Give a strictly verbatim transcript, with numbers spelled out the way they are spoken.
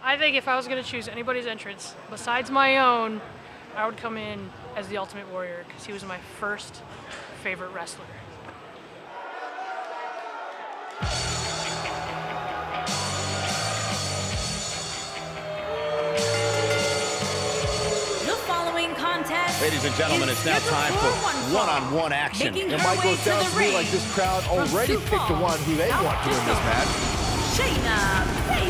I think if I was going to choose anybody's entrance besides my own, I would come in as the Ultimate Warrior because he was my first favorite wrestler. Ladies and gentlemen, it's now time for one-on-one action. It might go down to me like this crowd already picked the one who they want to win this match. Shayna